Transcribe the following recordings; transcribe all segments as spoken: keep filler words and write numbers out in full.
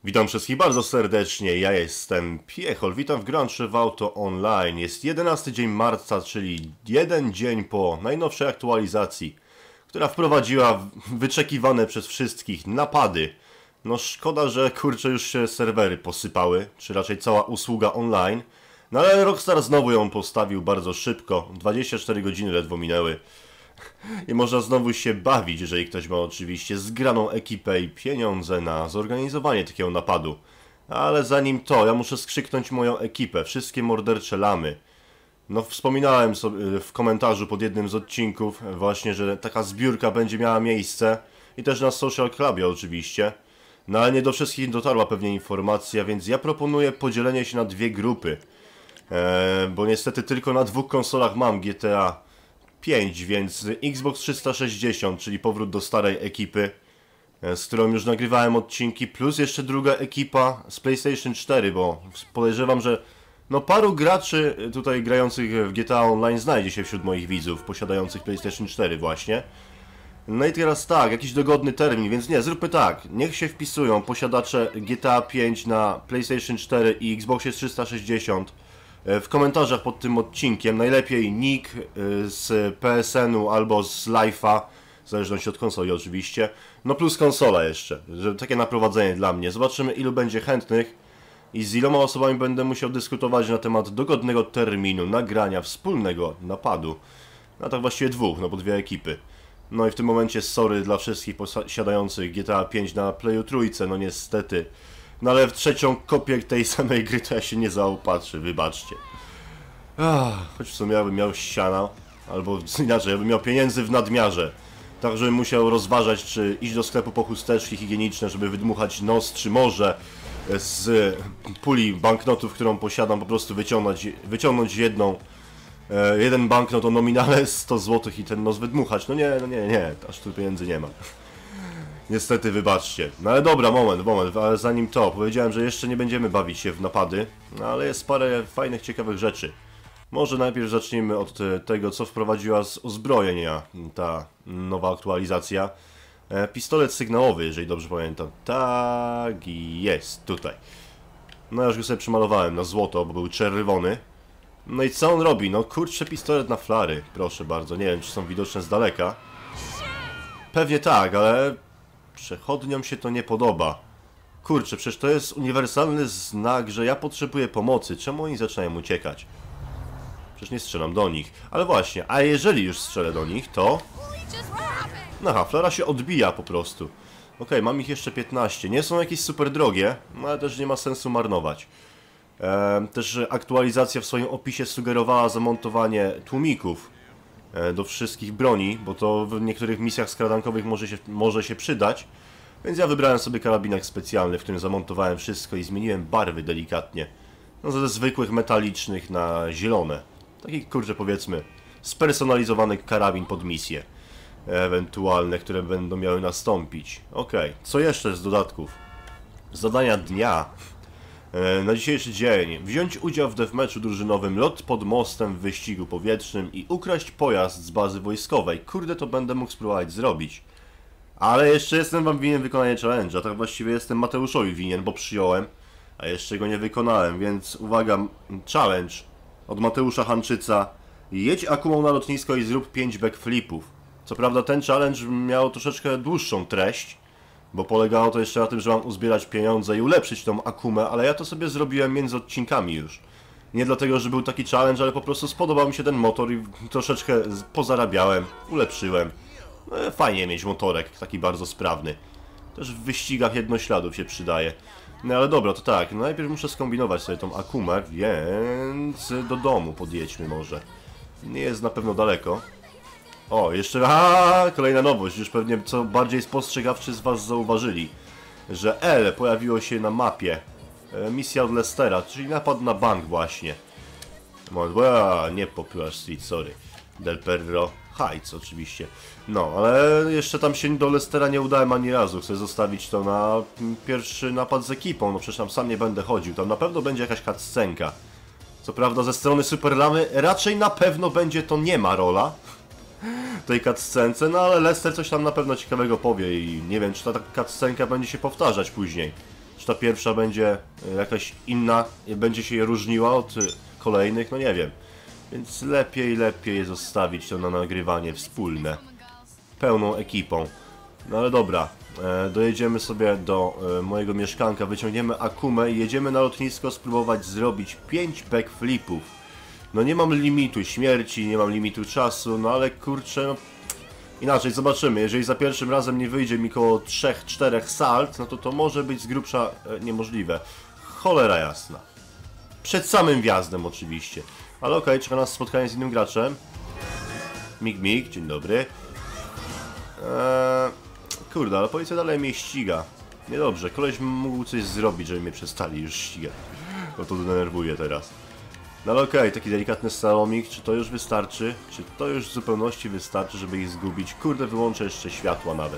Witam wszystkich bardzo serdecznie, ja jestem Piechol, witam w Grand Theft Auto Online. Jest jedenasty dzień marca, czyli jeden dzień po najnowszej aktualizacji, która wprowadziła wyczekiwane przez wszystkich napady. No szkoda, że kurczę już się serwery posypały, czy raczej cała usługa online. No ale Rockstar znowu ją postawił bardzo szybko, dwadzieścia cztery godziny ledwo minęły. I można znowu się bawić, jeżeli ktoś ma oczywiście zgraną ekipę i pieniądze na zorganizowanie takiego napadu. Ale zanim to, ja muszę skrzyknąć moją ekipę, wszystkie mordercze lamy. No wspominałem sobie w komentarzu pod jednym z odcinków właśnie, że taka zbiórka będzie miała miejsce. I też na Social Clubie oczywiście. No ale nie do wszystkich dotarła pewnie informacja, więc ja proponuję podzielenie się na dwie grupy. Eee, bo niestety tylko na dwóch konsolach mam G T A pięć, więc Xbox trzysta sześćdziesiąt, czyli powrót do starej ekipy, z którą już nagrywałem odcinki, plus jeszcze druga ekipa z PlayStation cztery, bo podejrzewam, że no paru graczy tutaj grających w G T A Online znajdzie się wśród moich widzów, posiadających PlayStation cztery właśnie. No i teraz tak, jakiś dogodny termin, więc nie, zróbmy tak, niech się wpisują posiadacze G T A pięć na PlayStation cztery i Xboxie trzysta sześćdziesiąt w komentarzach pod tym odcinkiem, najlepiej nick z P S N u albo z Life'a, w zależności od konsoli oczywiście, no plus konsola jeszcze, że takie naprowadzenie dla mnie. Zobaczymy, ilu będzie chętnych i z iloma osobami będę musiał dyskutować na temat dogodnego terminu nagrania wspólnego napadu. No tak właściwie dwóch, no bo dwie ekipy. No i w tym momencie sorry dla wszystkich posiadających G T A pięć na Playu trójce, no niestety. No ale w trzecią kopię tej samej gry to ja się nie zaopatrzy, wybaczcie. Ach, choć w sumie ja bym miał ściana, albo inaczej, ja bym miał pieniędzy w nadmiarze. Tak, żebym musiał rozważać, czy iść do sklepu po chusteczki higieniczne, żeby wydmuchać nos, czy może z puli banknotów, którą posiadam, po prostu wyciągnąć, wyciągnąć jedną, e, jeden banknot o nominale sto złotych i ten nos wydmuchać. No nie, no nie, nie, aż tu pieniędzy nie ma. Niestety, wybaczcie. No ale dobra, moment, moment, ale zanim to, powiedziałem, że jeszcze nie będziemy bawić się w napady, no ale jest parę fajnych, ciekawych rzeczy. Może najpierw zacznijmy od tego, co wprowadziła z uzbrojenia ta nowa aktualizacja. E, pistolet sygnałowy, jeżeli dobrze pamiętam. Tak, jest, tutaj. No ja już go sobie przymalowałem na złoto, bo był czerwony. No i co on robi? No kurczę, pistolet na flary, proszę bardzo. Nie wiem, czy są widoczne z daleka. Pewnie tak, ale przechodniom się to nie podoba. Kurczę, przecież to jest uniwersalny znak, że ja potrzebuję pomocy. Czemu oni zaczynają uciekać? Przecież nie strzelam do nich. Ale właśnie, a jeżeli już strzelę do nich, to... Aha, flora się odbija po prostu. Okej, mam ich jeszcze piętnaście. Nie są jakieś super drogie, no ale też nie ma sensu marnować. Eee, też aktualizacja w swoim opisie sugerowała zamontowanie tłumików do wszystkich broni, bo to w niektórych misjach skradankowych może się, może się przydać. Więc ja wybrałem sobie karabinek specjalny, w którym zamontowałem wszystko i zmieniłem barwy delikatnie. No ze zwykłych metalicznych na zielone. Taki kurczę powiedzmy spersonalizowany karabin pod misje ewentualne, które będą miały nastąpić. Okej, co jeszcze z dodatków? Zadania dnia. Na dzisiejszy dzień wziąć udział w deathmatchu drużynowym, lot pod mostem w wyścigu powietrznym i ukraść pojazd z bazy wojskowej. Kurde, to będę mógł spróbować zrobić. Ale jeszcze jestem wam winien wykonanie challenge'a, tak właściwie jestem Mateuszowi winien, bo przyjąłem, a jeszcze go nie wykonałem, więc uwaga, challenge od Mateusza Hanczyca. Jedź Akumą na lotnisko i zrób pięć backflipów. Co prawda ten challenge miał troszeczkę dłuższą treść, bo polegało to jeszcze na tym, że mam uzbierać pieniądze i ulepszyć tą Akumę, ale ja to sobie zrobiłem między odcinkami już. Nie dlatego, że był taki challenge, ale po prostu spodobał mi się ten motor i troszeczkę pozarabiałem, ulepszyłem. No, fajnie mieć motorek, taki bardzo sprawny. Też w wyścigach jednośladów się przydaje. No ale dobra, to tak, no najpierw muszę skombinować sobie tą Akumę, więc do domu podjedźmy może. Nie jest na pewno daleko. O, jeszcze... A, kolejna nowość, już pewnie co bardziej spostrzegawczy z was zauważyli, że L pojawiło się na mapie. E, misja od Lestera, czyli napad na bank właśnie. A, nie Popular Street, sorry. Del Perro Heights oczywiście. No, ale jeszcze tam się do Lestera nie udałem ani razu. Chcę zostawić to na pierwszy napad z ekipą, no przecież tam sam nie będę chodził. Tam na pewno będzie jakaś cutscenka. Co prawda ze strony Superlamy raczej na pewno będzie to nie ma rola tej cutscence, no ale Lester coś tam na pewno ciekawego powie i nie wiem, czy ta cutscenka będzie się powtarzać później. Czy ta pierwsza będzie jakaś inna, będzie się je różniła od kolejnych, no nie wiem. Więc lepiej, lepiej zostawić to na nagrywanie wspólne. Pełną ekipą. No ale dobra, e, dojedziemy sobie do e, mojego mieszkanka, wyciągniemy Akumę i jedziemy na lotnisko spróbować zrobić pięć backflipów. No nie mam limitu śmierci, nie mam limitu czasu, no ale kurczę, no, inaczej zobaczymy. Jeżeli za pierwszym razem nie wyjdzie mi koło trzech czterech salt, no to to może być z grubsza e, niemożliwe. Cholera jasna. Przed samym wjazdem oczywiście. Ale okej, okay, czeka nas spotkanie z innym graczem. Mig mig, dzień dobry. Eee, kurde, ale policja dalej mnie ściga. Niedobrze, koleś mógł coś zrobić, żeby mnie przestali już ścigać. No to denerwuje teraz. No ale okej, okay, taki delikatny salomik, czy to już wystarczy? Czy to już w zupełności wystarczy, żeby ich zgubić? Kurde, wyłączę jeszcze światła nawet.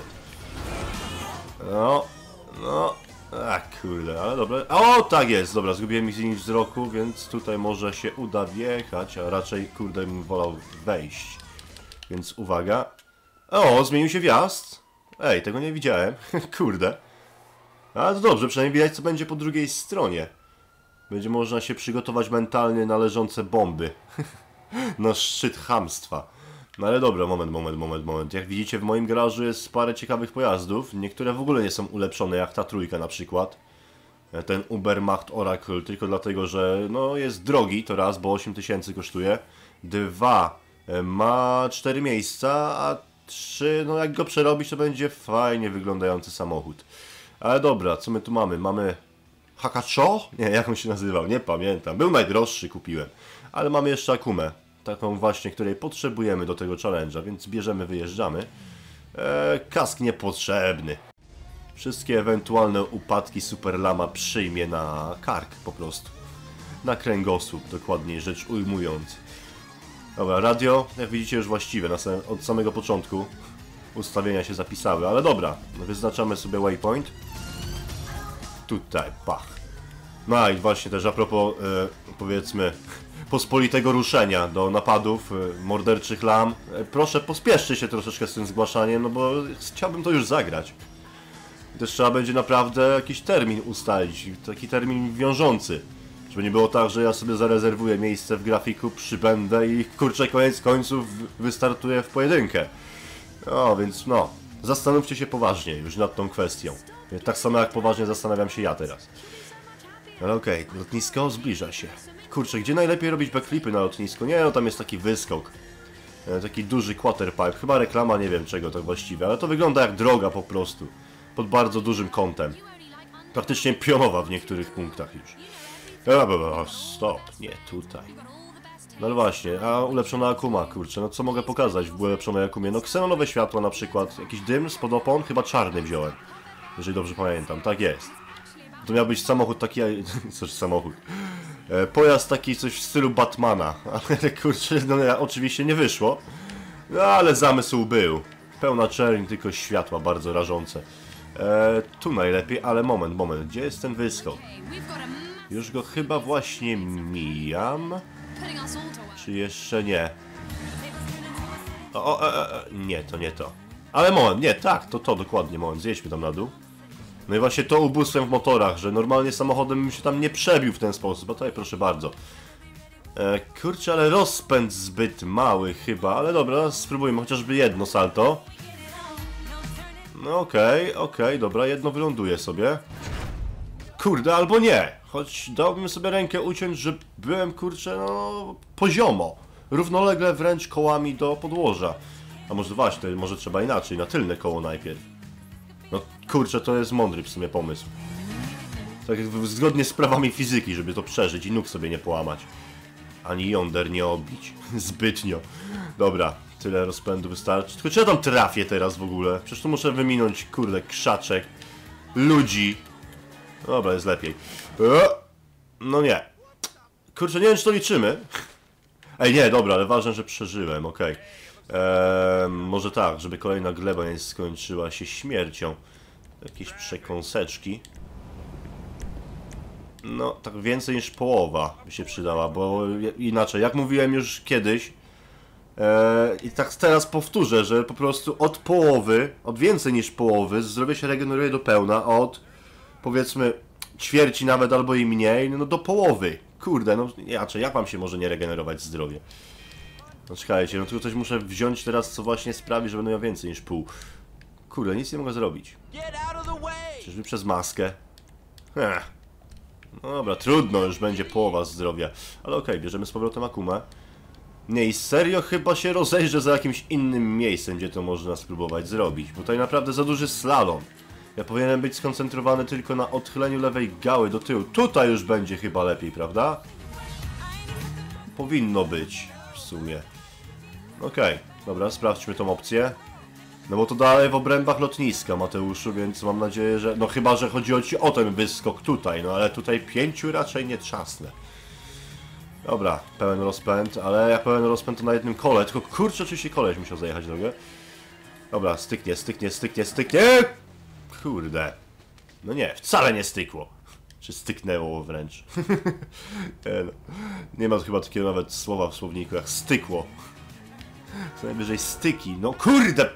No, no, a kurde, ale dobra. O, tak jest, dobra, zgubiłem ich z linii wzroku, więc tutaj może się uda wjechać, a raczej, kurde, bym wolał wejść. Więc uwaga. O, zmienił się wjazd. Ej, tego nie widziałem. Kurde. Ale to dobrze, przynajmniej widać, co będzie po drugiej stronie. Będzie można się przygotować mentalnie na leżące bomby. Na szczyt chamstwa. No ale dobra, moment, moment, moment, moment. Jak widzicie, w moim garażu jest parę ciekawych pojazdów. Niektóre w ogóle nie są ulepszone, jak ta trójka na przykład. Ten Ubermacht Oracle, tylko dlatego, że no jest drogi, to raz, bo osiem tysięcy kosztuje. Dwa, ma cztery miejsca, a trzy, no jak go przerobić, to będzie fajnie wyglądający samochód. Ale dobra, co my tu mamy? Mamy Hakacho? Nie, jak on się nazywał? Nie pamiętam. Był najdroższy, kupiłem. Ale mamy jeszcze Akumę. Taką właśnie, której potrzebujemy do tego challenge'a, więc bierzemy, wyjeżdżamy. Eee, kask niepotrzebny. Wszystkie ewentualne upadki Super Lama przyjmie na kark po prostu. Na kręgosłup, dokładniej rzecz ujmując. Dobra, radio, jak widzicie już właściwe, na samym, od samego początku ustawienia się zapisały, ale dobra, wyznaczamy sobie waypoint. Tutaj, pach. No i właśnie też a propos, e, powiedzmy, pospolitego ruszenia do napadów e, morderczych lam. E, proszę, pospieszcie się troszeczkę z tym zgłaszaniem, no bo chciałbym to już zagrać. I też trzeba będzie naprawdę jakiś termin ustalić, taki termin wiążący. Żeby nie było tak, że ja sobie zarezerwuję miejsce w grafiku, przybędę i kurczę, koniec końców wystartuję w pojedynkę. No, więc no, zastanówcie się poważnie już nad tą kwestią. Tak samo jak poważnie zastanawiam się ja teraz. Ale okej, okay, lotnisko zbliża się. Kurczę, gdzie najlepiej robić backflipy na lotnisku? Nie, no tam jest taki wyskok. Taki duży quarterpipe. Chyba reklama, nie wiem czego to właściwie, ale to wygląda jak droga po prostu. Pod bardzo dużym kątem. Praktycznie pionowa w niektórych punktach już. Stop, nie tutaj. No ale właśnie, a ulepszona Akuma, kurczę, no co mogę pokazać w ulepszonej Akumie? No ksenonowe światła na przykład, jakiś dym spod opon, chyba czarny wziąłem. Jeżeli dobrze pamiętam, tak jest. To miał być samochód taki, coś samochód. E, pojazd taki coś w stylu Batmana, ale kurczę, no ja, oczywiście nie wyszło. No ale zamysł był. Pełna czerń, tylko światła bardzo rażące. E, tu najlepiej, ale moment, moment, gdzie jest ten wyskok? Już go chyba właśnie mijam. Czy jeszcze nie? O, o, e, e, nie, to nie to. Ale moment, nie, tak, to to dokładnie, moment, zjedźmy tam na dół. No i właśnie to ubóstwem w motorach, że normalnie samochodem bym się tam nie przebił w ten sposób, a tutaj proszę bardzo. E, kurczę, ale rozpęd zbyt mały chyba, ale dobra, spróbujmy chociażby jedno salto. No okej, okay, okej, okay, dobra, jedno wyląduje sobie. Kurde, albo nie, choć dałbym sobie rękę uciąć, że byłem, kurczę, no, poziomo. Równolegle wręcz kołami do podłoża. A może właśnie, może trzeba inaczej, na tylne koło najpierw. No kurczę, to jest mądry w sumie pomysł. Tak zgodnie z prawami fizyki, żeby to przeżyć i nóg sobie nie połamać. Ani jąder nie obić. Zbytnio. Dobra, tyle rozpędu wystarczy. Tylko czy ja tam trafię teraz w ogóle? Przecież tu muszę wyminąć, kurde, krzaczek. Ludzi. Dobra, jest lepiej. No nie. Kurczę, nie wiem, czy to liczymy. Ej, nie, dobra, ale ważne, że przeżyłem, okej. Okay. Eee, może tak, żeby kolejna gleba nie skończyła się śmiercią. Jakieś przekąseczki. No, tak więcej niż połowa by się przydała, bo inaczej, jak mówiłem już kiedyś, eee, i tak teraz powtórzę, że po prostu od połowy, od więcej niż połowy, zdrowie się regeneruje do pełna, od powiedzmy ćwierci nawet, albo i mniej, no do połowy. Kurde, no inaczej, jak mam się może nie regenerować zdrowie? No czekajcie, no tu coś muszę wziąć teraz, co właśnie sprawi, że będę miał więcej niż pół. Kurde, nic nie mogę zrobić. Czyżby przez maskę? Ech. No dobra, trudno, już będzie połowa zdrowia. Ale okej, okay, bierzemy z powrotem Akumę. Nie, i serio chyba się rozejrzę za jakimś innym miejscem, gdzie to można spróbować zrobić. Bo tutaj naprawdę za duży slalom. Ja powinienem być skoncentrowany tylko na odchyleniu lewej gały do tyłu. Tutaj już będzie chyba lepiej, prawda? Powinno być, w sumie. Okej, okay, dobra, sprawdźmy tą opcję. No bo to dalej w obrębach lotniska, Mateuszu, więc mam nadzieję, że... No chyba, że chodzi ci o ten wyskok tutaj, no ale tutaj pięciu raczej nie trzasnę. Dobra, pełen rozpęd, ale jak pełen rozpęd to na jednym kole, tylko kurczę, oczywiście koleś musiał zajechać drogę. Dobra, styknie, styknie, styknie, styknie! Kurde. No nie, wcale nie stykło. Czy styknęło wręcz. nie, no. Nie ma chyba takiego nawet słowa w słowniku jak stykło. Co najwyżej styki, no kurde!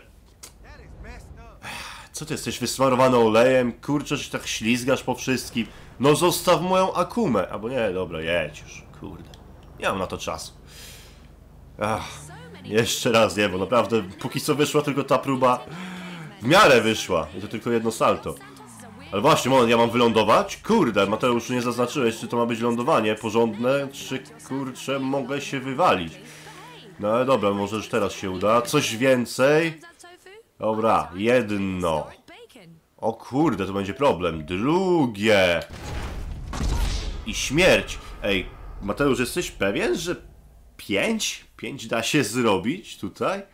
Co ty jesteś wysmarowany olejem? Kurczę, że się tak ślizgasz po wszystkim. No zostaw moją Akumę. Albo nie, dobra, jedź już. Kurde. Nie mam na to czasu. Ach, jeszcze raz nie, bo naprawdę póki co wyszła tylko ta próba. W miarę wyszła. I to tylko jedno salto. Ale właśnie, moment, ja mam wylądować? Kurde, Mateusz, nie zaznaczyłeś, czy to ma być lądowanie porządne, czy kurczę, mogę się wywalić. No ale dobra, może już teraz się uda. Coś więcej. Dobra, jedno. O kurde, to będzie problem. Drugie. I śmierć. Ej, Mateusz, jesteś pewien, że pięć? Pięć da się zrobić tutaj?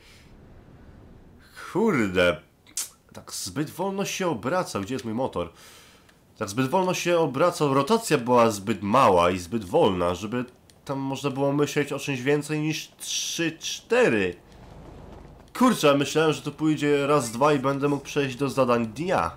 Kurde. Tak zbyt wolno się obracał. Gdzie jest mój motor? Tak zbyt wolno się obracał. Rotacja była zbyt mała i zbyt wolna, żeby tam można było myśleć o czymś więcej niż trzy cztery. Kurczę, myślałem, że to pójdzie raz, dwa i będę mógł przejść do zadań dnia.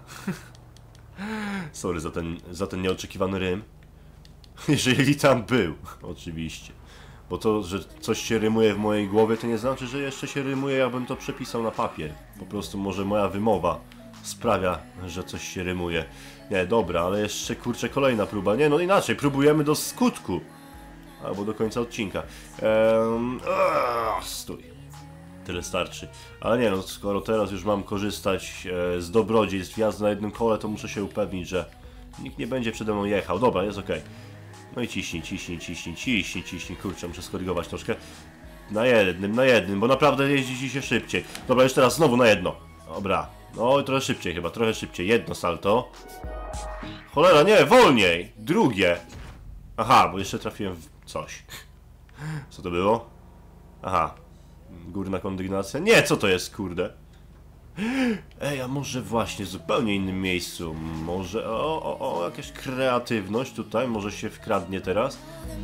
Sorry za ten, za ten nieoczekiwany rym. Jeżeli tam był, oczywiście. Bo to, że coś się rymuje w mojej głowie, to nie znaczy, że jeszcze się rymuje, jakbym to przepisał na papier. Po prostu może moja wymowa sprawia, że coś się rymuje. Nie, dobra, ale jeszcze, kurczę, kolejna próba. Nie, no inaczej, próbujemy do skutku. Albo do końca odcinka. Ehm, aaa, stój. Tyle starczy. Ale nie no, skoro teraz już mam korzystać e, z dobrodziejstw jazdy na jednym kole, to muszę się upewnić, że nikt nie będzie przede mną jechał. Dobra, jest ok. No i ciśnij, ciśnij, ciśnij, ciśnij, ciśnij. Kurczę, muszę skorygować troszkę. Na jednym, na jednym, bo naprawdę jeździ się szybciej. Dobra, jeszcze raz znowu na jedno. Dobra. No i trochę szybciej chyba, trochę szybciej. Jedno salto. Cholera, nie, wolniej. Drugie. Aha, bo jeszcze trafiłem w coś. Co to było? Aha. Górna kondygnacja? Nie, co to jest, kurde? Ej, a może właśnie w zupełnie innym miejscu? Może... O, o, o, jakaś kreatywność tutaj może się wkradnie teraz?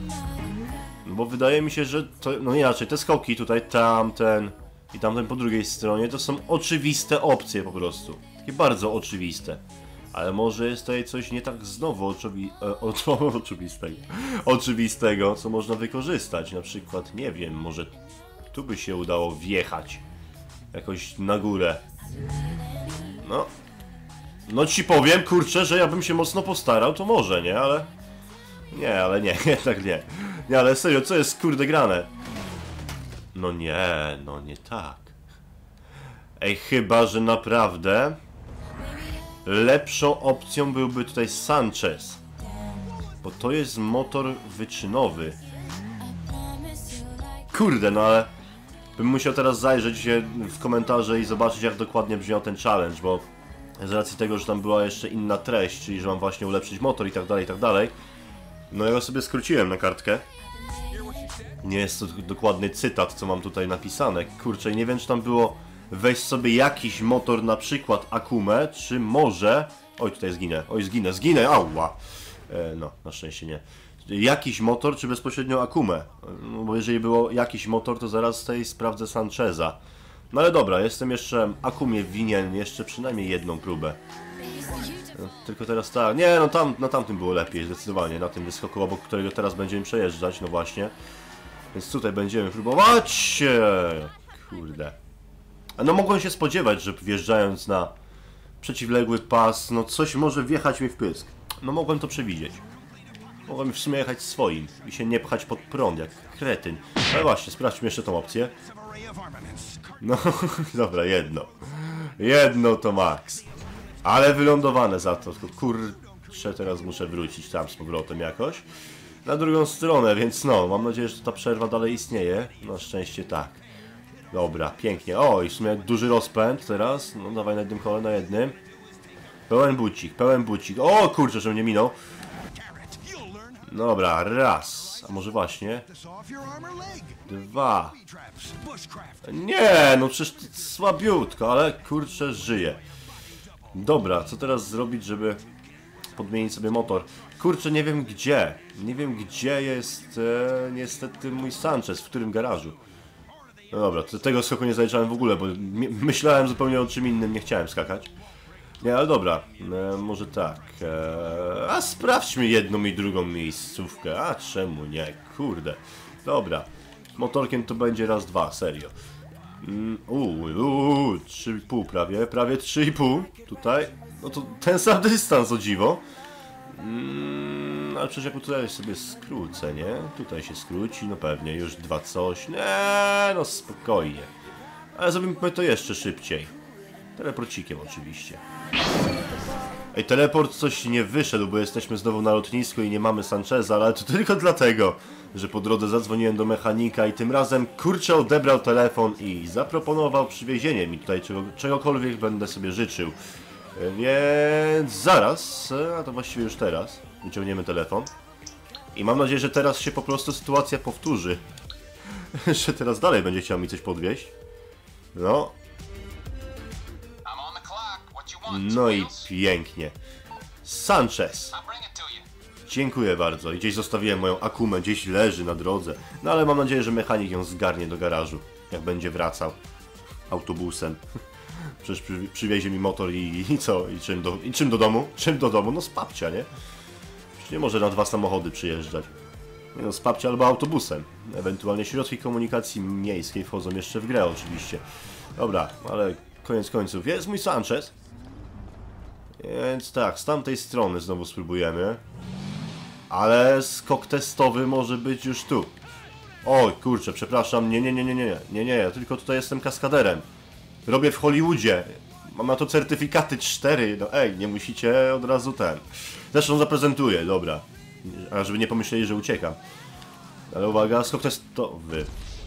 No bo wydaje mi się, że to... No inaczej, te skoki tutaj, tamten i tamten po drugiej stronie, to są oczywiste opcje po prostu. Takie bardzo oczywiste. Ale może jest tutaj coś nie tak znowu oczywi... e, o, oczywistego. Oczywistego, co można wykorzystać. Na przykład, nie wiem, może... Tu by się udało wjechać. Jakoś na górę. No. No ci powiem, kurczę, że ja bym się mocno postarał, to może, nie? Ale... Nie, ale nie, jednak nie. Nie, ale serio, co jest kurde grane? No nie, no nie tak. Ej, chyba, że naprawdę... Lepszą opcją byłby tutaj Sanchez. Bo to jest motor wyczynowy. Kurde, no ale... Bym musiał teraz zajrzeć się w komentarze i zobaczyć, jak dokładnie brzmiał ten challenge, bo z racji tego, że tam była jeszcze inna treść, czyli że mam właśnie ulepszyć motor i tak dalej, i tak dalej. No ja go sobie skróciłem na kartkę. Nie jest to dokładny cytat, co mam tutaj napisane. Kurczę, nie wiem, czy tam było weź sobie jakiś motor, na przykład Akumę, czy może... Oj, tutaj zginę, oj, zginę, zginę, ała! E, no, na szczęście nie. Jakiś motor, czy bezpośrednio Akumę? No bo jeżeli było jakiś motor, to zaraz tutaj sprawdzę Sancheza. No ale dobra, jestem jeszcze Akumie winien jeszcze przynajmniej jedną próbę. No, tylko teraz tak, nie no tam, na tamtym było lepiej zdecydowanie, na tym wyskoku, obok którego teraz będziemy przejeżdżać, no właśnie. Więc tutaj będziemy próbować. Kurde. No mogłem się spodziewać, że wjeżdżając na przeciwległy pas, no coś może wjechać mi w pysk. No mogłem to przewidzieć. Mogłem w sumie jechać swoim i się nie pchać pod prąd, jak kretyn. Ale właśnie, sprawdźmy jeszcze tą opcję. No, dobra, jedno. Jedno to max. Ale wylądowane za to. Kurczę, teraz muszę wrócić tam z powrotem jakoś. Na drugą stronę, więc no, mam nadzieję, że ta przerwa dalej istnieje. Na szczęście tak. Dobra, pięknie. O, i w sumie duży rozpęd teraz. No, dawaj na jednym kole, na jednym. Pełen bucik, pełen bucik. O, kurczę, że mnie minął. Dobra, raz. A może właśnie? Dwa. Nie, no przecież słabiutko, ale kurczę, żyje. Dobra, co teraz zrobić, żeby podmienić sobie motor? Kurczę, nie wiem gdzie. Nie wiem gdzie jest e, niestety mój Sanchez, w którym garażu. No dobra, to tego skoku nie zaliczałem w ogóle, bo myślałem zupełnie o czym innym, nie chciałem skakać. Nie, ale dobra, e, może tak. E, a sprawdźmy jedną i drugą miejscówkę. A czemu nie? Kurde. Dobra. Motorkiem to będzie raz, dwa, serio. Mm, Uuu, trzy i pół prawie, prawie trzy i pół. Tutaj. No to ten sam dystans, o dziwo. Mm, ale przecież jak tutaj sobie skrócę, nie? Tutaj się skróci, no pewnie, już dwa coś. Nie, no spokojnie. Ale zrobimy to jeszcze szybciej. Teleporcikiem oczywiście. Ej, teleport coś nie wyszedł, bo jesteśmy znowu na lotnisku i nie mamy Sancheza, ale to tylko dlatego, że po drodze zadzwoniłem do mechanika i tym razem kurczę odebrał telefon i zaproponował przywiezienie mi tutaj czego, czegokolwiek będę sobie życzył. Więc zaraz, a to właściwie już teraz, wyciągniemy telefon. I mam nadzieję, że teraz się po prostu sytuacja powtórzy. Że teraz dalej będzie chciał mi coś podwieźć. No. No i pięknie. Sanchez. Dziękuję bardzo. I gdzieś zostawiłem moją Akumę, gdzieś leży na drodze. No ale mam nadzieję, że mechanik ją zgarnie do garażu, jak będzie wracał autobusem. Przecież przy, przywiezie mi motor i, i co? I czym, do, I czym do domu? Czym do domu? No z babcia, nie? Przecież nie może na dwa samochody przyjeżdżać. No z babcia albo autobusem. Ewentualnie środki komunikacji miejskiej wchodzą jeszcze w grę oczywiście. Dobra, ale koniec końców jest mój Sanchez. Więc tak, z tamtej strony znowu spróbujemy. Ale skok testowy może być już tu. Oj, kurczę, przepraszam, nie, nie, nie, nie, nie, nie, nie, ja tylko tutaj jestem kaskaderem. Robię w Hollywoodzie. Mam na to certyfikaty cztery, no ej, nie musicie od razu ten. Zresztą zaprezentuję, dobra. A żeby nie pomyśleli, że uciekam. Ale uwaga, skok testowy.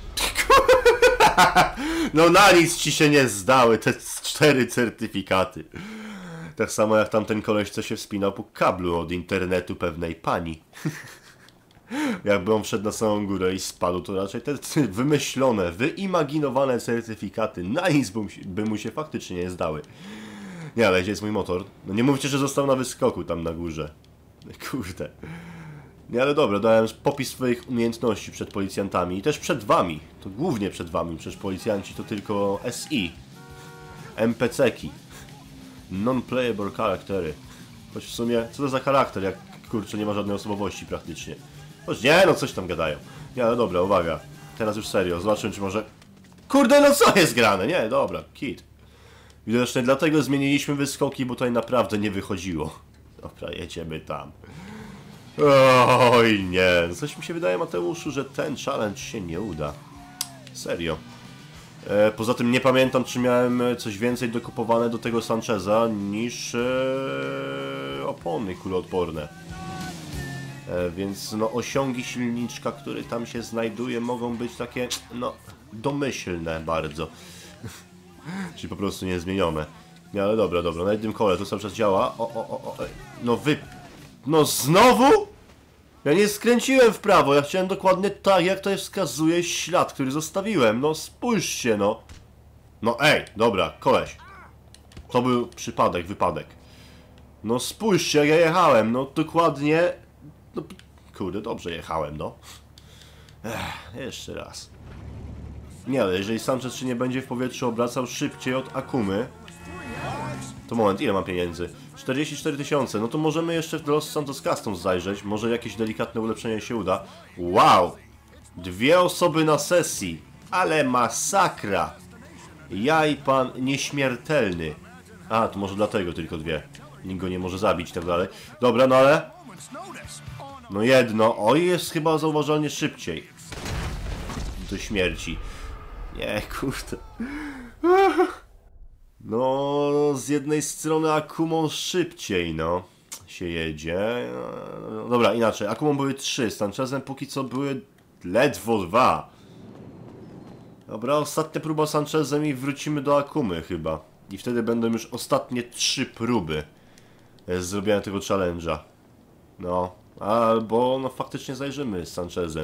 No na nic ci się nie zdały te cztery certyfikaty. Tak samo jak tamten koleś, co się wspinał po kablu od internetu pewnej pani. Jakby on wszedł na samą górę i spadł, to raczej te wymyślone, wyimaginowane certyfikaty na nic by mu się faktycznie nie zdały. Nie, ale gdzie jest mój motor? No nie mówcie, że został na wyskoku tam na górze. Kurde. Nie, ale dobra, dałem popis swoich umiejętności przed policjantami i też przed wami. To głównie przed wami, przecież policjanci to tylko S I. N P C-ki. Non-playable charaktery. Choć w sumie, co to za charakter, jak kurczę nie ma żadnej osobowości praktycznie. Choć nie, no coś tam gadają. Nie, ale dobra, uwaga. Teraz już serio, zobaczymy czy może... Kurde, no co jest grane? Nie, dobra, kit. Widocznie dlatego zmieniliśmy wyskoki, bo tutaj naprawdę nie wychodziło. Dobra, jedziemy tam. Oj nie, coś mi się wydaje, Mateuszu, że ten challenge się nie uda. Serio. E, poza tym nie pamiętam, czy miałem coś więcej dokupowane do tego Sancheza niż e, opony kuloodporne. E, więc no osiągi silniczka, który tam się znajduje, mogą być takie, no, domyślne bardzo. Czyli po prostu niezmienione. Nie, ale dobra, dobra, na jednym kole to cały czas działa. O, o, o, o, no wy... No znowu? Ja nie skręciłem w prawo, ja chciałem dokładnie tak, jak to wskazuje ślad, który zostawiłem. No spójrzcie, no. No ej, dobra, koleś. To był przypadek, wypadek. No spójrzcie, jak ja jechałem, no dokładnie... No, kurde, dobrze jechałem, no. Ech, jeszcze raz. Nie, ale jeżeli Sanchez się nie będzie w powietrzu obracał szybciej od Akumy... To moment, ile mam pieniędzy? czterdzieści cztery tysiące, no to możemy jeszcze w Los Santos Customs zajrzeć, może jakieś delikatne ulepszenie się uda. Wow! Dwie osoby na sesji, ale masakra! Ja i pan nieśmiertelny. A, to może dlatego tylko dwie. nikt go nie może zabić i tak dalej. Dobra, no ale... No jedno, oj, jest chyba zauważalnie szybciej. Do śmierci. Nie, kurde. No, z jednej strony Akumą szybciej, no, się jedzie. No, dobra, inaczej, Akumą były trzy, z Sanchezem póki co były ledwo dwa. Dobra, ostatnia próba z Sanchezem i wrócimy do Akumy chyba. I wtedy będą już ostatnie trzy próby zrobienia tego challenge'a. No, albo no faktycznie zajrzymy z Sanchezem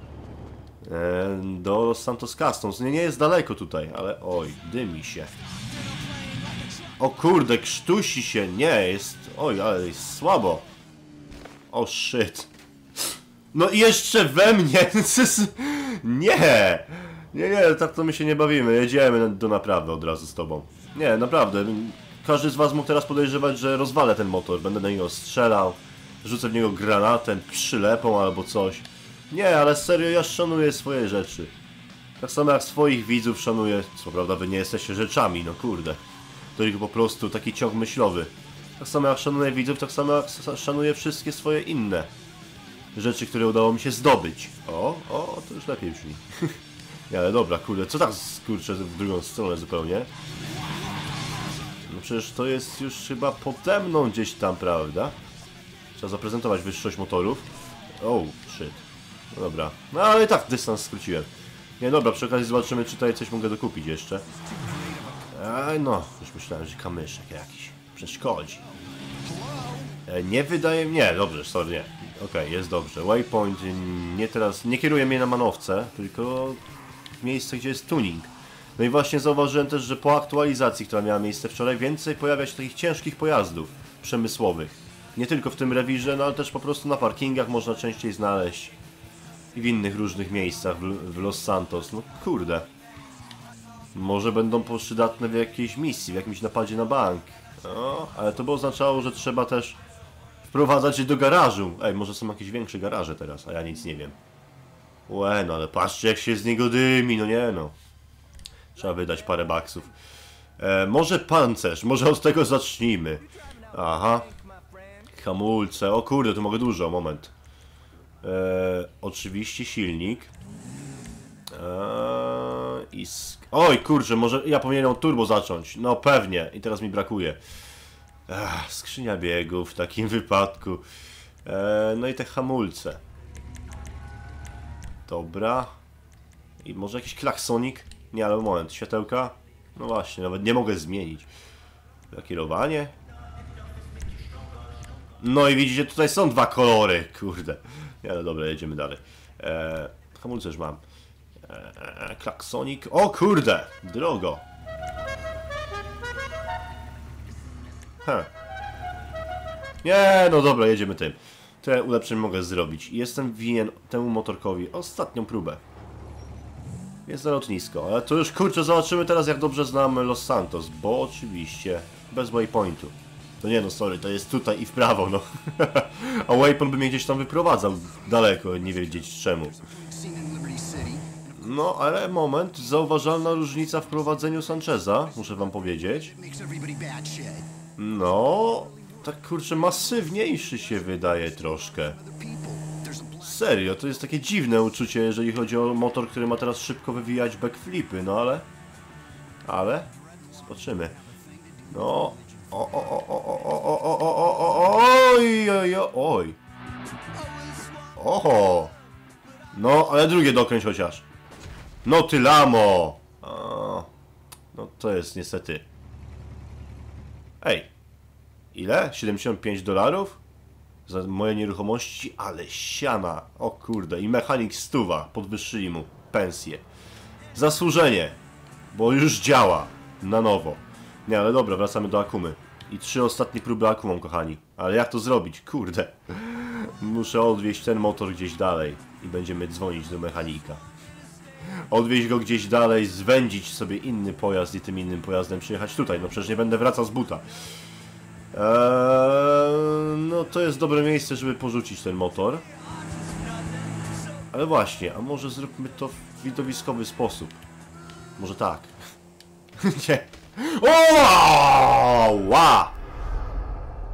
do Los Santos Customs. Nie, nie jest daleko tutaj, ale oj, dymi się. O kurde, krztusi się, nie, jest... Oj, ale jest słabo. O shit. No i jeszcze we mnie! Nie! Nie, nie, tak to my się nie bawimy, jedziemy do naprawy od razu z tobą. Nie, naprawdę, każdy z was mógł teraz podejrzewać, że rozwalę ten motor, będę na niego strzelał, rzucę w niego granatem, przylepą albo coś. Nie, ale serio, ja szanuję swoje rzeczy. Tak samo jak swoich widzów szanuję, co prawda wy nie jesteście rzeczami, no kurde. To ich po prostu taki ciąg myślowy. Tak samo jak szanuję widzów, tak samo jak szanuję wszystkie swoje inne rzeczy, które udało mi się zdobyć. O, o, to już lepiej brzmi. Nie, ale dobra, kurde, co tak skurczę w drugą stronę zupełnie? No przecież to jest już chyba pode mną gdzieś tam, prawda? Trzeba zaprezentować wyższość motorów. Oh, shit. No dobra, no ale i tak dystans skróciłem. Nie, dobra, przy okazji zobaczymy, czy tutaj coś mogę dokupić jeszcze. Aj no, już myślałem, że kamyszek jakiś przeszkodzi. E, nie wydaje mi... Nie, dobrze, sorry, nie. Okej, okay, jest dobrze. Waypoint nie teraz... Nie kieruje mnie na manowce, tylko w miejsce, gdzie jest tuning. No i właśnie zauważyłem też, że po aktualizacji, która miała miejsce wczoraj, więcej pojawia się takich ciężkich pojazdów przemysłowych. Nie tylko w tym rewirze, no ale też po prostu na parkingach można częściej znaleźć. I w innych różnych miejscach w, w Los Santos. No kurde. Może będą przydatne w jakiejś misji, w jakimś napadzie na bank. No, ale to by oznaczało, że trzeba też wprowadzać je do garażu. Ej, może są jakieś większe garaże teraz, a ja nic nie wiem. Łe, no ale patrzcie, jak się z niego dymi, no nie no. Trzeba wydać parę baksów. E, może pancerz, może od tego zacznijmy. Aha. Hamulce, o kurde, tu mogę dużo, moment. E, oczywiście silnik. Eee, i sk Oj, kurczę, może ja powinienem od turbo zacząć. No pewnie, i teraz mi brakuje. Ech, skrzynia biegów w takim wypadku. Eee, no i te hamulce. Dobra. I może jakiś klaksonik? Nie, ale moment, światełka? No właśnie, nawet nie mogę zmienić. Kierowanie? No i widzicie, tutaj są dwa kolory, kurde. Nie, ale dobra, jedziemy dalej. Eee, hamulce już mam. Eee, klaksonik. O kurde! Drogo! Huh. Nie, no dobra, jedziemy tym. Te ulepszenie mogę zrobić. Jestem winien temu motorkowi ostatnią próbę. Jest na lotnisko, ale to już kurczę, zobaczymy teraz, jak dobrze znam Los Santos, bo oczywiście bez waypointu. To nie no, sorry, to jest tutaj i w prawo, no. A waypoint by mnie gdzieś tam wyprowadzał daleko, nie wiedzieć czemu. No, ale moment, zauważalna różnica w prowadzeniu Sancheza, muszę wam powiedzieć. No, tak kurczę, masywniejszy się wydaje troszkę. Serio, to jest takie dziwne uczucie, jeżeli chodzi o motor, który ma teraz szybko wywijać backflipy, no ale... Ale... Zobaczymy. No... O, o, o, o, o, o, o, o, o, o, oj, oj, oj. Oho. No, ale drugie dokręć chociaż. No ty lamo. O, no to jest niestety. Ej. Ile? siedemdziesiąt pięć dolarów? Za moje nieruchomości, ale siana. O kurde, i mechanik stuwa. Podwyższyli mu pensję. Zasłużenie. Bo już działa. Na nowo. Nie, ale dobra, wracamy do Akumy. I trzy ostatnie próby Akumą, kochani. Ale jak to zrobić? Kurde. Muszę odwieźć ten motor gdzieś dalej. I będziemy dzwonić do mechanika. Odwieźć go gdzieś dalej, zwędzić sobie inny pojazd i tym innym pojazdem przyjechać tutaj. No przecież nie będę wracał z buta. Eee, no to jest dobre miejsce, żeby porzucić ten motor. Ale właśnie, a może zróbmy to w widowiskowy sposób. Może tak. Nie. O! Ła!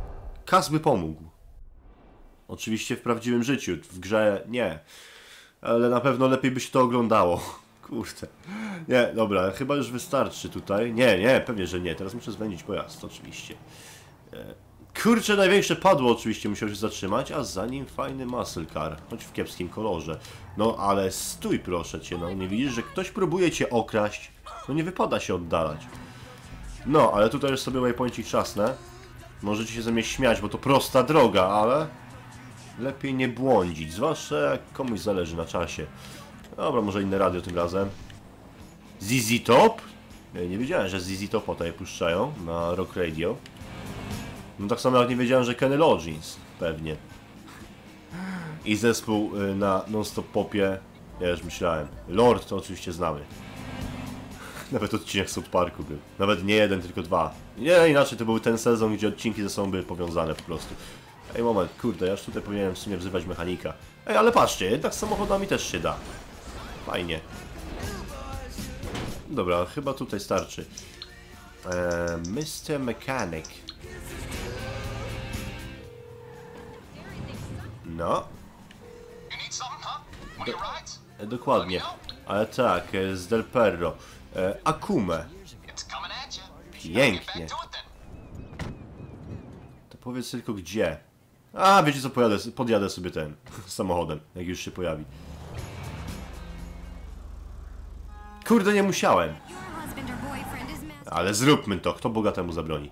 Kas by pomógł. Oczywiście w prawdziwym życiu, w grze nie. Ale na pewno lepiej by się to oglądało. Kurde. Nie, dobra, chyba już wystarczy tutaj. Nie, nie, pewnie, że nie. Teraz muszę zwędzić pojazd, oczywiście. Kurczę, największe padło oczywiście musiał się zatrzymać, a za nim fajny muscle car, choć w kiepskim kolorze. No ale stój proszę cię, no nie widzisz, że ktoś próbuje cię okraść? No nie wypada się oddalać. No, ale tutaj już sobie waypointik czasnę. Możecie się ze mnie śmiać, bo to prosta droga, ale lepiej nie błądzić, zwłaszcza jak komuś zależy na czasie. Dobra, może inne radio tym razem. Z Z Top? Ja nie wiedziałem, że Z Z Top tutaj puszczają na Rock Radio. No tak samo jak nie wiedziałem, że Kenny Loggins pewnie. I zespół na non-stop popie, ja już myślałem. Lord to oczywiście znamy. Nawet odcinek South Parku był. Nawet nie jeden, tylko dwa. Nie, inaczej to był ten sezon, gdzie odcinki ze sobą były powiązane po prostu. Ej, moment, kurde, ja już tutaj powinienem w sumie wzywać mechanika. Ej, ale patrzcie, jednak z samochodami też się da. Fajnie. Dobra, chyba tutaj starczy. Eee, mister Mechanic. No. Do, dokładnie. Ale tak, z Del Perro. E, Akume. Pięknie. To powiedz tylko gdzie. A, wiecie co, pojadę, podjadę sobie ten samochodem, jak już się pojawi. Kurde, nie musiałem. Ale zróbmy to, kto bogatemu zabroni.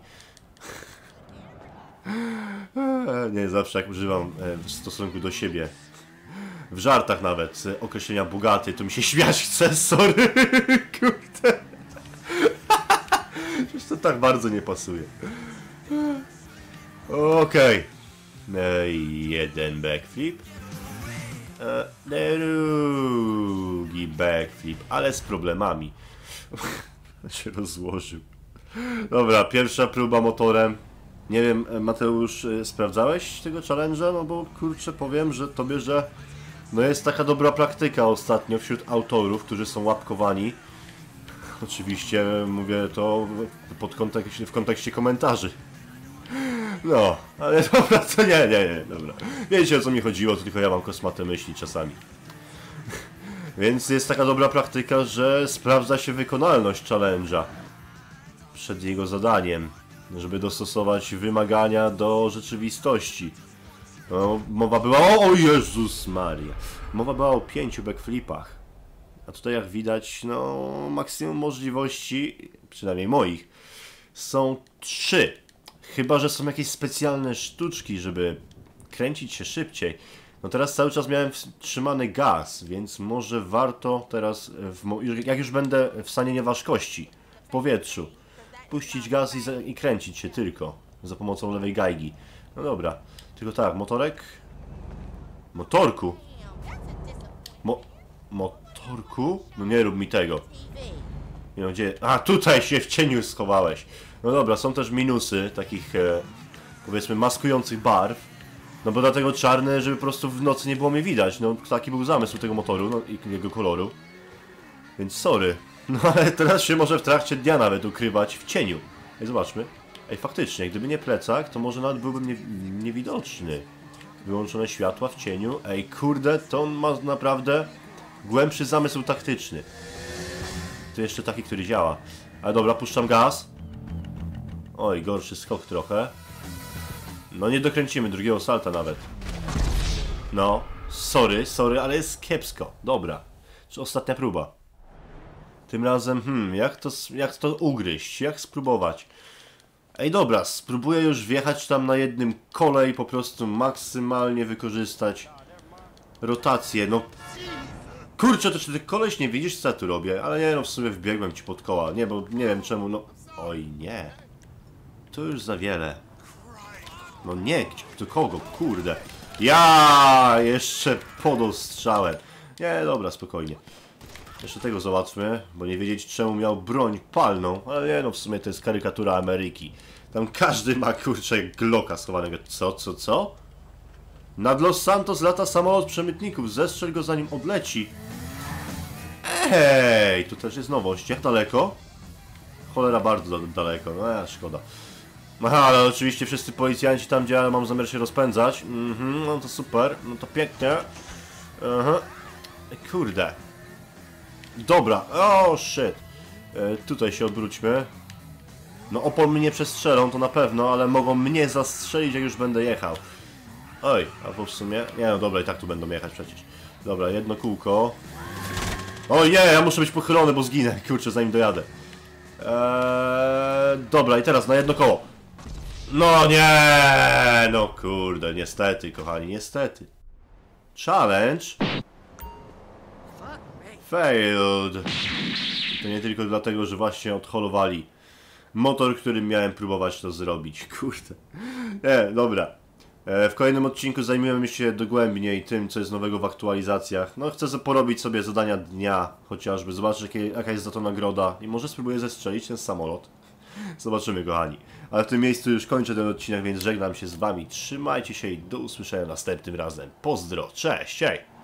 Nie, zawsze jak używam w stosunku do siebie, w żartach nawet, określenia bogaty, to mi się śmiać chce, sorry. Kurde. Przecież to tak bardzo nie pasuje. Okej. Okay. Jeden backflip. Drugi backflip, ale z problemami. się rozłożył. Dobra, pierwsza próba motorem. Nie wiem, Mateusz, sprawdzałeś tego challenge'a? No bo kurczę, powiem, że tobie, że no jest taka dobra praktyka ostatnio wśród autorów, którzy są łapkowani. Oczywiście mówię to pod kontekst, w kontekście komentarzy. No, ale dobra, to nie, nie, nie, dobra. Wiecie, o co mi chodziło, to tylko ja mam kosmate myśli czasami. Więc jest taka dobra praktyka, że sprawdza się wykonalność challenge'a przed jego zadaniem, żeby dostosować wymagania do rzeczywistości. No, mowa była o, o Jezus Maria. Mowa była o pięciu backflipach. A tutaj jak widać, no maksimum możliwości, przynajmniej moich, są trzy. Chyba że są jakieś specjalne sztuczki, żeby kręcić się szybciej. No teraz cały czas miałem trzymany gaz, więc może warto teraz, w jak już będę w stanie nieważkości, w powietrzu, puścić gaz i, i kręcić się tylko za pomocą lewej gajgi. No dobra, tylko tak, motorek. Motorku. Mo motorku? No nie rób mi tego. Nie no, gdzie? A, tutaj się w cieniu schowałeś. No dobra, są też minusy takich, e, powiedzmy, maskujących barw. No bo dlatego czarne, żeby po prostu w nocy nie było mnie widać. No taki był zamysł tego motoru, no i jego koloru. Więc sorry. No ale teraz się może w trakcie dnia nawet ukrywać w cieniu. Ej, zobaczmy. Ej, faktycznie, gdyby nie plecak, to może nawet byłbym nie, niewidoczny. Wyłączone światła w cieniu. Ej, kurde, to on ma naprawdę głębszy zamysł taktyczny. To jeszcze taki, który działa. Ale dobra, puszczam gaz. Oj, gorszy skok trochę. No nie dokręcimy drugiego salta nawet. No, sorry, sorry, ale jest kiepsko. Dobra, czy ostatnia próba. Tym razem, hmm, jak to, jak to ugryźć? Jak spróbować? Ej, dobra, spróbuję już wjechać tam na jednym kole i po prostu maksymalnie wykorzystać rotację, no. Kurczę, to czy ty koleś nie widzisz, co ja tu robię? Ale nie, no w sumie wbiegłem ci pod koła. Nie, bo nie wiem czemu, no. Oj, nie. To już za wiele. No nie, do kogo? Kurde. Ja jeszcze podostrzałem. Nie, dobra, spokojnie. Jeszcze tego załatwmy, bo nie wiedzieć czemu miał broń palną. Ale nie, no w sumie to jest karykatura Ameryki. Tam każdy ma, kurczę, Glocka schowanego. Co, co, co? Nad Los Santos lata samolot przemytników. Zestrzel go zanim odleci. Ej, tu też jest nowość. Jak daleko? Cholera, bardzo daleko. No ja, szkoda. Aha, ale oczywiście wszyscy policjanci tam, gdzie ja mam zamiar się rozpędzać. Mhm, no to super, no to pięknie. Aha. Kurde. Dobra, o shit. E, tutaj się odwróćmy. No opon mnie przestrzelą, to na pewno, ale mogą mnie zastrzelić, jak już będę jechał. Oj, albo w sumie... Nie no dobra, i tak tu będą jechać przecież. Dobra, jedno kółko. O nie, ja muszę być pochylony, bo zginę, kurczę, zanim dojadę. Eee, dobra, i teraz na jedno koło. No nie, no kurde, niestety, kochani, niestety. Challenge failed. I to nie tylko dlatego, że właśnie odholowali motor, którym miałem próbować to zrobić. Kurde. Nie, dobra. E, w kolejnym odcinku zajmiemy się dogłębniej tym, co jest nowego w aktualizacjach. No, chcę porobić sobie zadania dnia, chociażby, zobaczyć, jakie, jaka jest za to nagroda i może spróbuję zestrzelić ten samolot. Zobaczymy, kochani. Ale w tym miejscu już kończę ten odcinek, więc żegnam się z wami. Trzymajcie się i do usłyszenia następnym razem. Pozdro, cześć, hej!